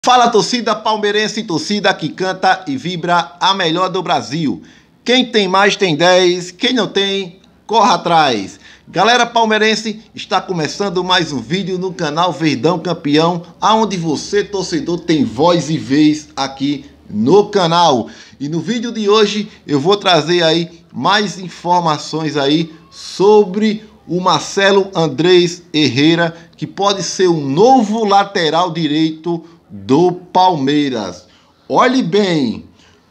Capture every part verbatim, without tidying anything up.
Fala, torcida palmeirense, torcida que canta e vibra a melhor do Brasil. Quem tem mais tem dez, quem não tem, corra atrás. Galera palmeirense, está começando mais um vídeo no canal Verdão Campeão, aonde você, torcedor, tem voz e vez aqui no canal. E no vídeo de hoje eu vou trazer aí mais informações aí sobre o Marcelo Andrés Herrera, que pode ser um novo lateral direito do Palmeiras. Olhe bem,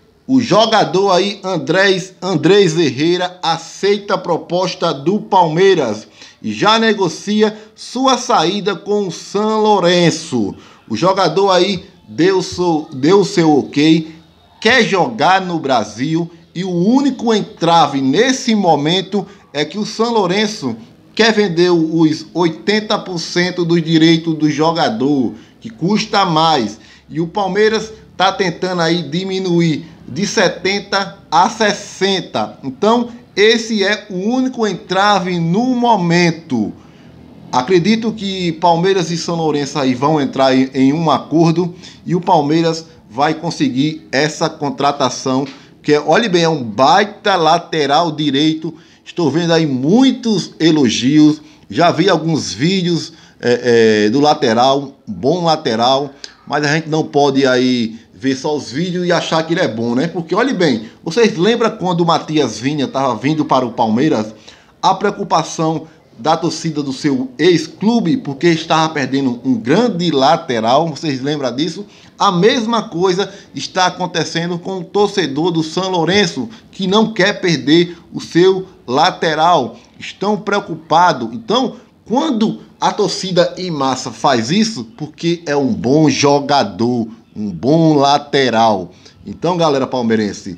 o jogador aí, Andrés, Andrés Herrera, aceita a proposta do Palmeiras e já negocia sua saída com o São Lourenço. O jogador aí deu seu, deu seu ok, quer jogar no Brasil e o único entrave nesse momento é que o São Lourenço quer vender os oitenta por cento dos direitos do jogador, que custa mais, e o Palmeiras está tentando aí diminuir de setenta a sessenta. Então esse é o único entrave no momento. Acredito que Palmeiras e São Lourenço aí vão entrar em, em um acordo e o Palmeiras vai conseguir essa contratação, que é, olhe bem, é um baita lateral direito. Estou vendo aí muitos elogios, já vi alguns vídeos É, é, do lateral, bom lateral, mas a gente não pode aí ver só os vídeos e achar que ele é bom, né? Porque olhe bem, vocês lembram quando o Matias Vinha estava vindo para o Palmeiras? A preocupação da torcida do seu ex-clube, porque estava perdendo um grande lateral, vocês lembram disso? A mesma coisa está acontecendo com o torcedor do São Lourenço, que não quer perder o seu lateral, estão preocupados. Então, quando a torcida em massa faz isso, porque é um bom jogador, um bom lateral. Então, galera palmeirense,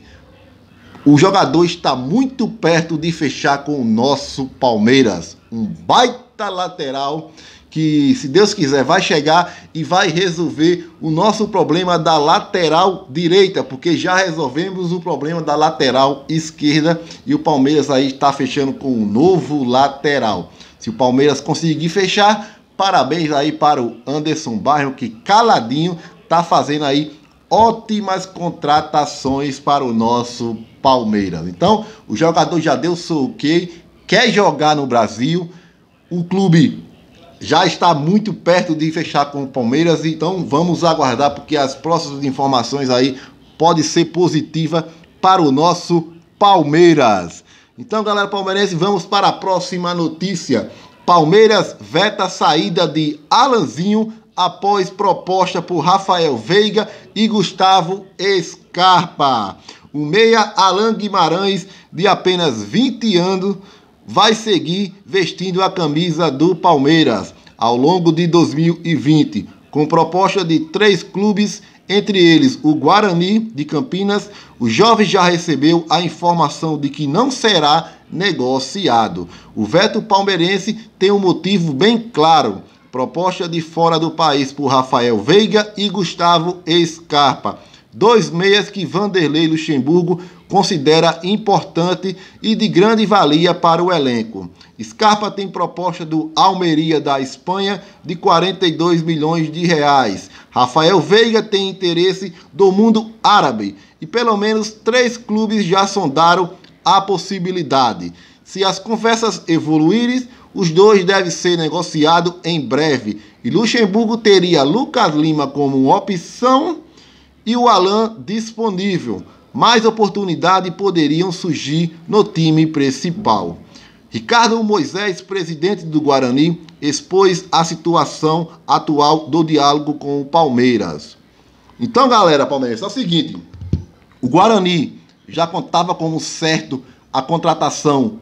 o jogador está muito perto de fechar com o nosso Palmeiras. Um baita lateral que, se Deus quiser, vai chegar e vai resolver o nosso problema da lateral direita, porque já resolvemos o problema da lateral esquerda e o Palmeiras aí está fechando com um novo lateral. Se o Palmeiras conseguir fechar, parabéns aí para o Anderson Barros, que caladinho tá fazendo aí ótimas contratações para o nosso Palmeiras. Então, o jogador já deu seu ok, quer jogar no Brasil, o clube já está muito perto de fechar com o Palmeiras, então vamos aguardar, porque as próximas informações aí podem ser positivas para o nosso Palmeiras. Então, galera palmeirense, vamos para a próxima notícia. Palmeiras veta a saída de Alanzinho após proposta por Rafael Veiga e Gustavo Scarpa. O meia Alan Guimarães, de apenas vinte anos, vai seguir vestindo a camisa do Palmeiras ao longo de dois mil e vinte, com proposta de três clubes, entre eles o Guarani de Campinas. O jovem já recebeu a informação de que não será negociado. O veto palmeirense tem um motivo bem claro: proposta de fora do país por Rafael Veiga e Gustavo Scarpa, dois meias que Vanderlei Luxemburgo considera importante e de grande valia para o elenco. Scarpa tem proposta do Almeria da Espanha de quarenta e dois milhões de reais. Rafael Veiga tem interesse do mundo árabe e pelo menos três clubes já sondaram a possibilidade. Se as conversas evoluírem, os dois devem ser negociados em breve. E Luxemburgo teria Lucas Lima como opção e o Alan disponível. Mais oportunidades poderiam surgir no time principal. Ricardo Moisés, presidente do Guarani, expôs a situação atual do diálogo com o Palmeiras. Então, galera palmeirense, é o seguinte: o Guarani já contava como certo a contratação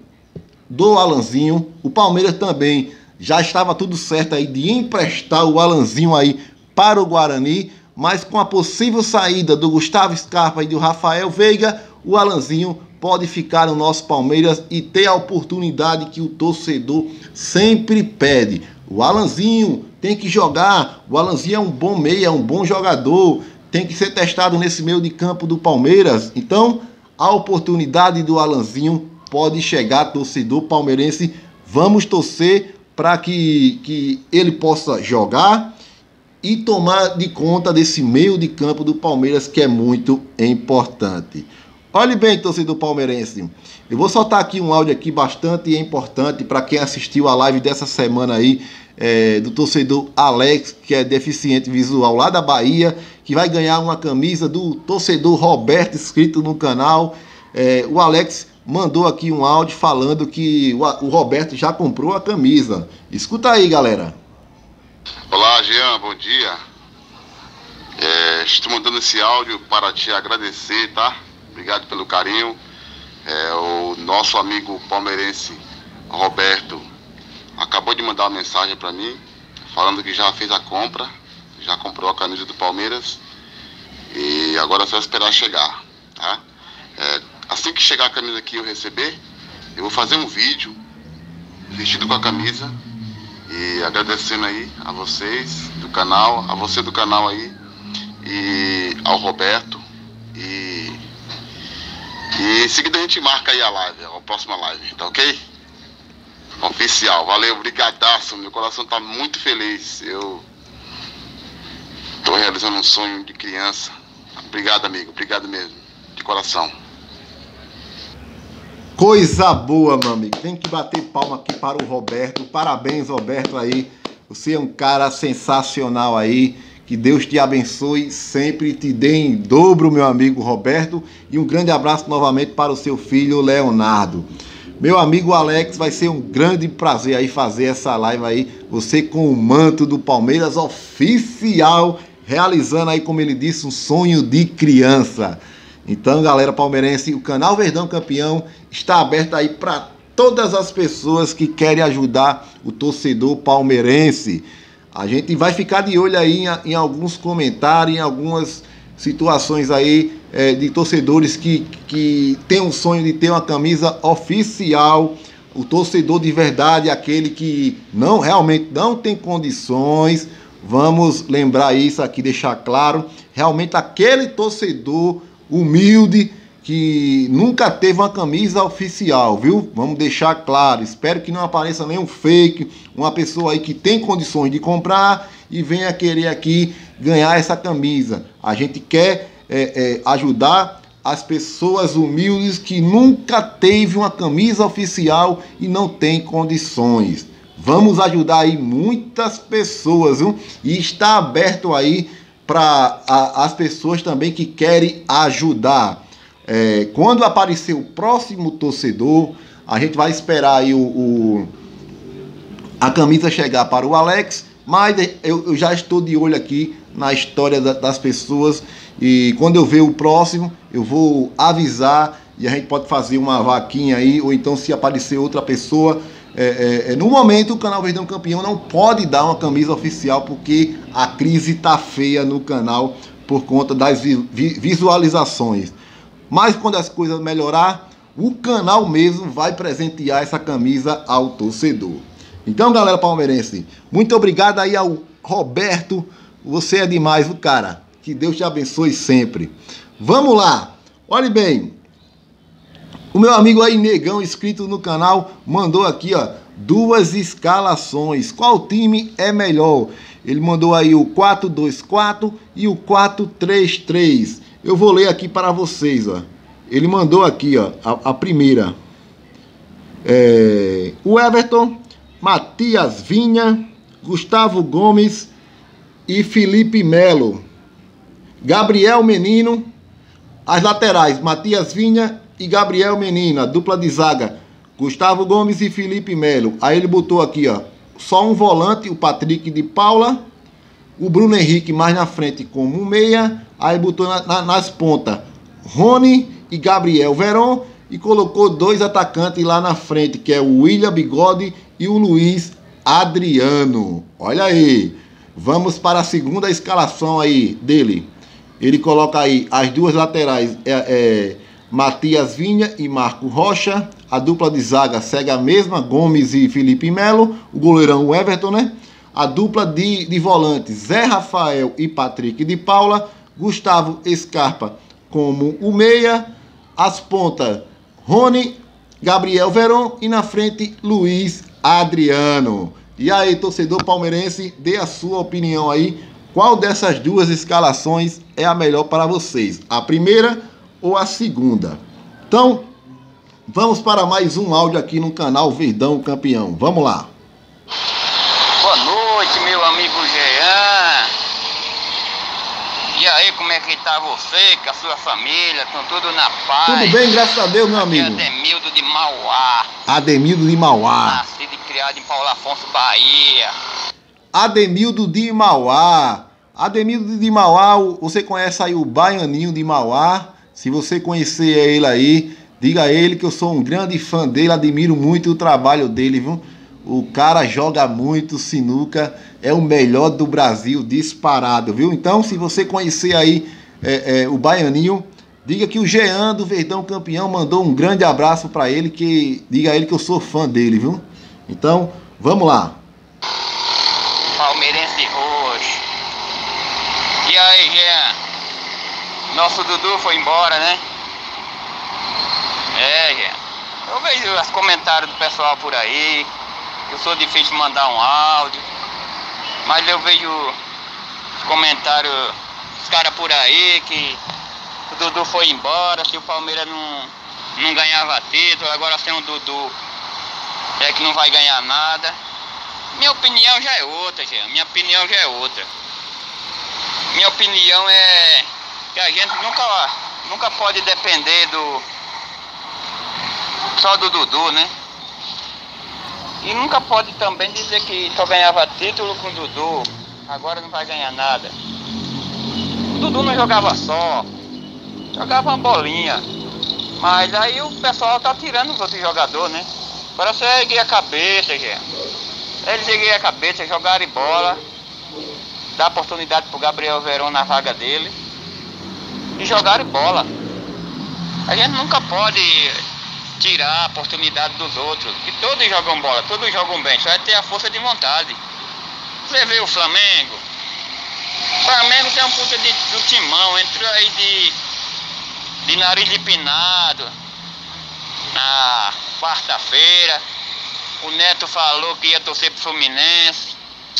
do Alanzinho. O Palmeiras também já estava tudo certo aí de emprestar o Alanzinho aí para o Guarani, mas com a possível saída do Gustavo Scarpa e do Rafael Veiga, o Alanzinho pode ficar no nosso Palmeiras e ter a oportunidade que o torcedor sempre pede. O Alanzinho tem que jogar, o Alanzinho é um bom meia, é um bom jogador, tem que ser testado nesse meio de campo do Palmeiras. Então, a oportunidade do Alanzinho pode chegar, torcedor palmeirense. Vamos torcer para que, que ele possa jogar e tomar de conta desse meio de campo do Palmeiras, que é muito importante. Olhe bem, torcedor palmeirense, eu vou soltar aqui um áudio aqui bastante importante para quem assistiu a live dessa semana aí, é, do torcedor Alex, que é deficiente visual lá da Bahia, que vai ganhar uma camisa do torcedor Roberto, inscrito no canal. É, o Alex mandou aqui um áudio falando que o, o Roberto já comprou a camisa. Escuta aí, galera. Olá, Jean, bom dia. É, estou mandando esse áudio para te agradecer, tá? Obrigado pelo carinho. É, o nosso amigo palmeirense Roberto acabou de mandar uma mensagem para mim, falando que já fez a compra, já comprou a camisa do Palmeiras e agora é só esperar chegar, tá? É, assim que chegar a camisa aqui e eu receber, eu vou fazer um vídeo vestido com a camisa e agradecendo aí a vocês do canal, a você do canal aí e ao Roberto. E, e em seguida a gente marca aí a live, a próxima live, tá ok? Oficial, valeu, brigadaço, meu coração tá muito feliz. Eu tô realizando um sonho de criança. Obrigado, amigo, obrigado mesmo, de coração. Coisa boa, meu amigo. Tem que bater palma aqui para o Roberto. Parabéns, Roberto, aí. Você é um cara sensacional aí. Que Deus te abençoe, sempre te dê em dobro, meu amigo Roberto. E um grande abraço novamente para o seu filho, Leonardo. Meu amigo Alex, vai ser um grande prazer aí fazer essa live aí. Você com o manto do Palmeiras oficial, realizando aí, como ele disse, um sonho de criança. Então, galera palmeirense, o canal Verdão Campeão está aberto aí para todas as pessoas que querem ajudar o torcedor palmeirense. A gente vai ficar de olho aí em, em alguns comentários, em algumas situações aí é, de torcedores que, que tem um sonho de ter uma camisa oficial. O torcedor de verdade, aquele que não realmente não tem condições. Vamos lembrar isso aqui, deixar claro. Realmente aquele torcedor humilde que nunca teve uma camisa oficial, viu? Vamos deixar claro. Espero que não apareça nenhum fake, uma pessoa aí que tem condições de comprar e venha querer aqui ganhar essa camisa. A gente quer é, é, ajudar as pessoas humildes que nunca teve uma camisa oficial e não tem condições. Vamos ajudar aí muitas pessoas, viu? E está aberto aí para as pessoas também que querem ajudar. É, quando aparecer o próximo torcedor, a gente vai esperar aí o, o, a camisa chegar para o Alex, mas eu, eu já estou de olho aqui na história da, das pessoas e quando eu ver o próximo, eu vou avisar e a gente pode fazer uma vaquinha aí, ou então se aparecer outra pessoa. É, é, no momento o canal Verdão Campeão não pode dar uma camisa oficial porque a crise tá feia no canal por conta das vi visualizações. Mas quando as coisas melhorar, o canal mesmo vai presentear essa camisa ao torcedor. Então, galera palmeirense, muito obrigado aí ao Roberto. Você é demais, o cara. Que Deus te abençoe sempre. Vamos lá. Olhe bem. O meu amigo aí, Negão, inscrito no canal, mandou aqui, ó, duas escalações. Qual time é melhor? Ele mandou aí o quatro dois quatro e o quatro três três. Eu vou ler aqui para vocês, ó. Ele mandou aqui, ó, a, a primeira. É, o Everton, Matias Vinha, Gustavo Gomes e Felipe Melo. Gabriel Menino, as laterais, Matias Vinha e Gabriel Menino, a dupla de zaga, Gustavo Gomes e Felipe Melo. Aí ele botou aqui, ó, só um volante, o Patrick de Paula, o Bruno Henrique mais na frente como um meia, aí botou na, na, nas pontas Rony e Gabriel Veron e colocou dois atacantes lá na frente, que é o William Bigode e o Luiz Adriano. Olha aí, vamos para a segunda escalação aí dele. Ele coloca aí as duas laterais, é, é, Matias Vinha e Marco Rocha. A dupla de zaga segue a mesma, Gomes e Felipe Melo. O goleirão, o Everton, né? A dupla de, de volantes, Zé Rafael e Patrick de Paula. Gustavo Scarpa como o meia. As pontas, Rony, Gabriel Veron e na frente, Luiz Adriano. E aí, torcedor palmeirense, dê a sua opinião aí. qual dessas duas escalações é a melhor para vocês? A primeira ou a segunda? Então, vamos para mais um áudio aqui no canal Verdão Campeão. Vamos lá. Boa noite, meu amigo Jean. E aí, como é que tá você, com a sua família? Estão tudo na paz? Tudo bem, graças a Deus, meu amigo. Aqui é Ademildo de Mauá. Ademildo de Mauá. Nascido e criado em Paulo Afonso, Bahia. Ademildo de Mauá. Ademildo de Mauá, você conhece aí o Baianinho de Mauá? Se você conhecer ele aí, diga a ele que eu sou um grande fã dele, admiro muito o trabalho dele, viu? O cara joga muito sinuca, é o melhor do Brasil, disparado, viu? Então, se você conhecer aí é, é, o Baianinho, diga que o Jean do Verdão Campeão mandou um grande abraço pra ele, que diga a ele que eu sou fã dele, viu? Então, vamos lá. Palmeirense roxo. E aí, Jean? Nosso Dudu foi embora, né? É, Jean. Eu vejo os comentários do pessoal por aí. Eu sou difícil de mandar um áudio. Mas eu vejo os comentários dos caras por aí que o Dudu foi embora, se o Palmeiras não, não ganhava título, agora sem o Dudu é que não vai ganhar nada. Minha opinião já é outra, Jean. Minha opinião já é outra. Minha opinião é que a gente nunca, nunca pode depender do só do Dudu, né? E nunca pode também dizer que só ganhava título com o Dudu, agora não vai ganhar nada. O Dudu não jogava só, jogava uma bolinha. Mas aí o pessoal tá tirando os outros jogadores, né? Agora você erguer a cabeça, gente. Eles erguem a cabeça, jogarem bola, dar oportunidade pro Gabriel Veron na vaga dele e jogarem bola. A gente nunca pode tirar a oportunidade dos outros, que todos jogam bola, todos jogam bem, só é ter a força de vontade. Você vê o Flamengo, o Flamengo tem um puta de, do timão, entrou aí de, de nariz empinado na quarta-feira, o Neto falou que ia torcer pro Fluminense,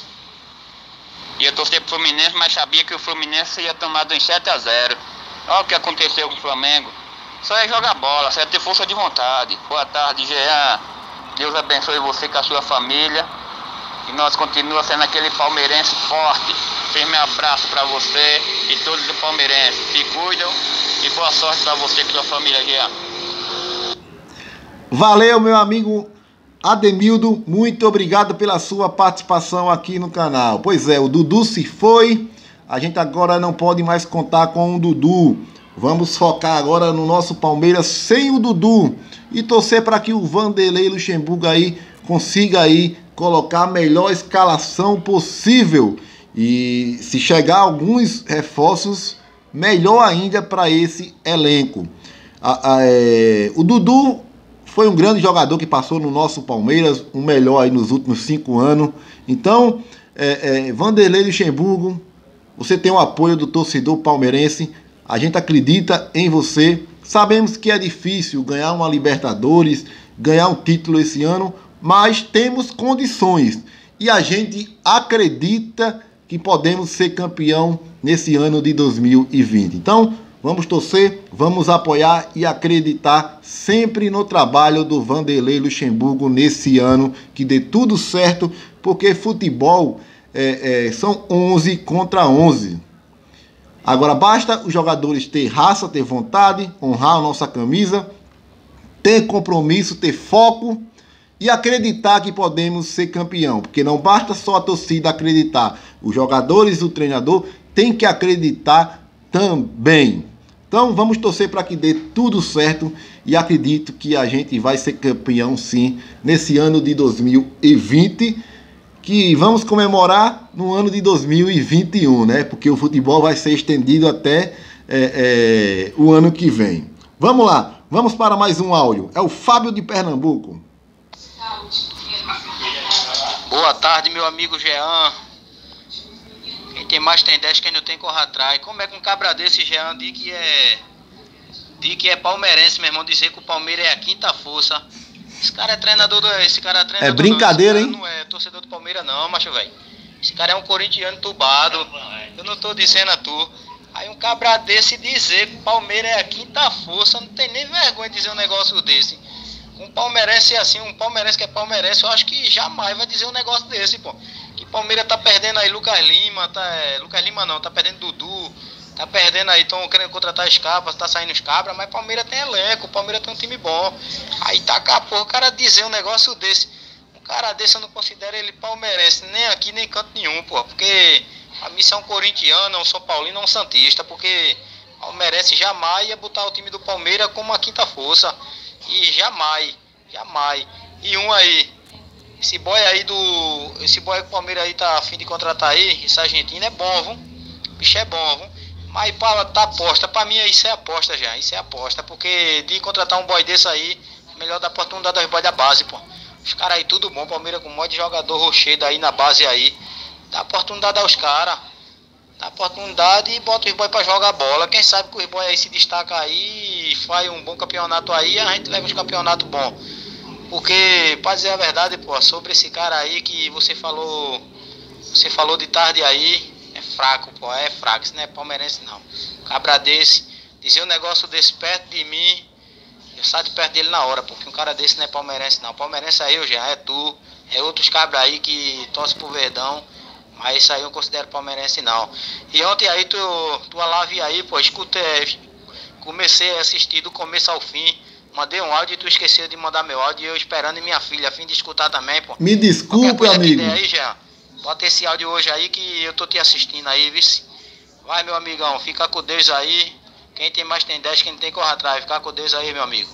ia torcer pro Fluminense, mas sabia que o Fluminense ia tomar de sete a zero. Olha o que aconteceu com o Flamengo. Só é jogar bola, só é ter força de vontade. Boa tarde, Jean. Deus abençoe você com a sua família. E nós continuamos sendo aquele palmeirense forte. Firme abraço para você e todos os palmeirenses. Se cuidam e boa sorte para você com a sua família, Jean. Valeu, meu amigo Ademildo. Muito obrigado pela sua participação aqui no canal. Pois é, o Dudu se foi. A gente agora não pode mais contar com o Dudu. Vamos focar agora no nosso Palmeiras sem o Dudu e torcer para que o Vanderlei Luxemburgo aí consiga aí colocar a melhor escalação possível e se chegar alguns reforços, melhor ainda para esse elenco. A, a, é, o Dudu foi um grande jogador que passou no nosso Palmeiras, o melhor aí nos últimos cinco anos. Então, é, é, Vanderlei Luxemburgo, você tem o apoio do torcedor palmeirense. A gente acredita em você. Sabemos que é difícil ganhar uma Libertadores, ganhar um título esse ano, mas temos condições. E a gente acredita que podemos ser campeão nesse ano de dois mil e vinte. Então, vamos torcer, vamos apoiar e acreditar sempre no trabalho do Vanderlei Luxemburgo nesse ano, que dê tudo certo, porque futebol é, é, são onze contra onze. Agora basta os jogadores ter raça, ter vontade, honrar a nossa camisa, ter compromisso, ter foco e acreditar que podemos ser campeão. Porque não basta só a torcida acreditar. Os jogadores e o treinador têm que acreditar também. Então vamos torcer para que dê tudo certo e acredito que a gente vai ser campeão sim nesse ano de dois mil e vinte. Que vamos comemorar no ano de dois mil e vinte e um, né? Porque o futebol vai ser estendido até é, é, o ano que vem. Vamos lá, vamos para mais um áudio. É o Fábio de Pernambuco. Boa tarde, meu amigo Jean. Quem tem mais tem dez, quem não tem corre atrás. Como é que um cabra desse, Jean, diz que é, diz que é palmeirense, meu irmão, dizer que o Palmeiras é a quinta força. Esse cara é treinador do... Esse cara é treinador É brincadeira, do, hein? Não é torcedor do Palmeiras não, macho, velho. Esse cara é um corintiano tubado. Eu não tô dizendo a tu. Aí um cabra desse dizer que o Palmeiras é a quinta força, não tem nem vergonha de dizer um negócio desse. Um palmeirense assim, um palmeirense que é palmeirense, eu acho que jamais vai dizer um negócio desse, pô. Que Palmeiras tá perdendo aí Lucas Lima, tá, é, Lucas Lima não, tá perdendo Dudu, tá perdendo aí, estão querendo contratar as capas, tá saindo os cabras, mas Palmeiras tem elenco, Palmeiras tem um time bom. Aí tá cá, pô, o cara dizer um negócio desse, um cara desse eu não considero ele palmeirense, nem aqui, nem canto nenhum, pô, porque a mim é um corintiano, é um São Paulino, é um santista, porque palmeirense jamais ia botar o time do Palmeiras como a quinta força. E jamais, jamais. E um aí, esse boy aí do. Esse boy que o Palmeiras aí tá a fim de contratar aí, esse argentino é bom, viu? O bicho é bom, viu? Mas para tá aposta, pra mim isso é aposta já, isso é aposta. Porque de contratar um boy desse aí, melhor dar oportunidade aos boys da base, pô. Os caras aí tudo bom, Palmeiras com um monte de jogador rochedo aí na base aí. Dá oportunidade aos caras. Dá oportunidade e bota os boys pra jogar bola. Quem sabe que os boys aí se destaca aí, faz um bom campeonato aí, a gente leva uns campeonatos bons. Porque, pra dizer a verdade, pô, sobre esse cara aí que você falou, você falou de tarde aí, é fraco, pô, é fraco, isso não é palmeirense não. Cabra desse, dizer um negócio desse perto de mim, eu saio de perto dele na hora, porque um cara desse não é palmeirense não. Palmeirense aí, eu já é tu, é outros cabra aí que torcem pro Verdão. Mas isso aí eu não considero palmeirense não. E ontem aí, tu, tua live aí, pô, escutei, comecei a assistir do começo ao fim. Mandei um áudio e tu esqueceu de mandar meu áudio. E eu esperando e minha filha, a fim de escutar também, pô. Me desculpe, amigo. Aí, já, bota esse áudio hoje aí que eu tô te assistindo aí, vice. Vai, meu amigão, fica com Deus aí. Quem tem mais tem dez, quem tem corre atrás. Fica com Deus aí, meu amigo.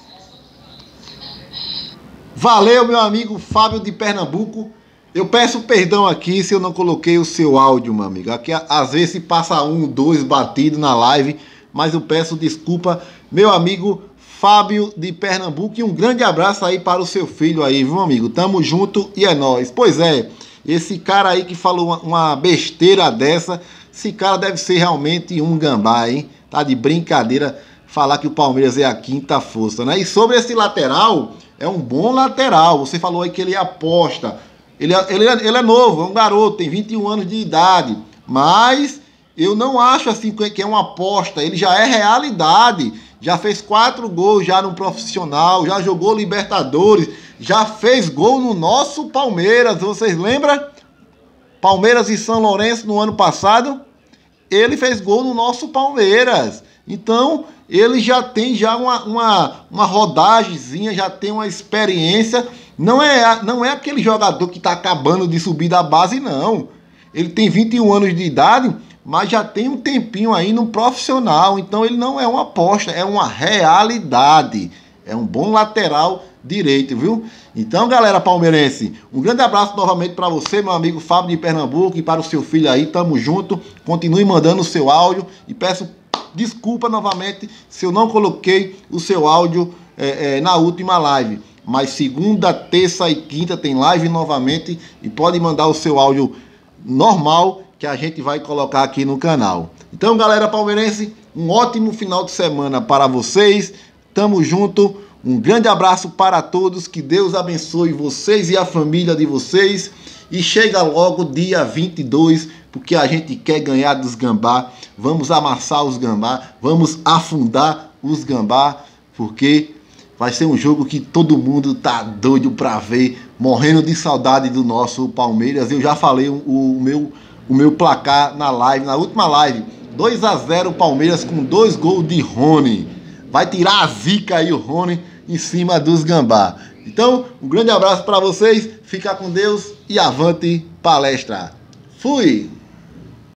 Valeu, meu amigo Fábio de Pernambuco. Eu peço perdão aqui se eu não coloquei o seu áudio, meu amigo. Aqui às vezes passa um, dois batido na live, mas eu peço desculpa, meu amigo Fábio de Pernambuco. E um grande abraço aí para o seu filho aí, viu, amigo? Tamo junto e é nóis. Pois é, esse cara aí que falou uma, uma besteira dessa, esse cara deve ser realmente um gambá, hein? Tá de brincadeira falar que o Palmeiras é a quinta força, né? E sobre esse lateral, é um bom lateral. Você falou aí que ele aposta. Ele, ele, ele é novo, é um garoto, tem vinte e um anos de idade, mas eu não acho assim que é uma aposta, ele já é realidade, já fez quatro gols já no profissional, já jogou Libertadores, já fez gol no nosso Palmeiras, vocês lembram? Palmeiras e São Lourenço no ano passado, ele fez gol no nosso Palmeiras, então ele já tem já uma, uma, uma rodagemzinha, já tem uma experiência. Não é, não é aquele jogador que está acabando de subir da base, não. Ele tem vinte e um anos de idade, mas já tem um tempinho aí no profissional. Então ele não é uma aposta, é uma realidade. É um bom lateral direito, viu? Então, galera palmeirense, um grande abraço novamente para você, meu amigo Fábio de Pernambuco, e para o seu filho aí. Tamo junto. Continue mandando o seu áudio e peço desculpa novamente se eu não coloquei o seu áudio é, é, na última live. Mas segunda, terça e quinta tem live novamente e pode mandar o seu áudio normal que a gente vai colocar aqui no canal. Então, galera palmeirense, um ótimo final de semana para vocês. Tamo junto. Um grande abraço para todos. Que Deus abençoe vocês e a família de vocês. E chega logo dia vinte e dois, porque a gente quer ganhar dos gambá. Vamos amassar os gambá. Vamos afundar os gambá, porque vai ser um jogo que todo mundo tá doido para ver, morrendo de saudade do nosso Palmeiras. Eu já falei o, o, meu, o meu placar na live, na última live. dois a zero Palmeiras com dois gols de Rony. Vai tirar a zica aí o Rony em cima dos gambá. Então, um grande abraço para vocês. Fica com Deus e avante palestra. Fui!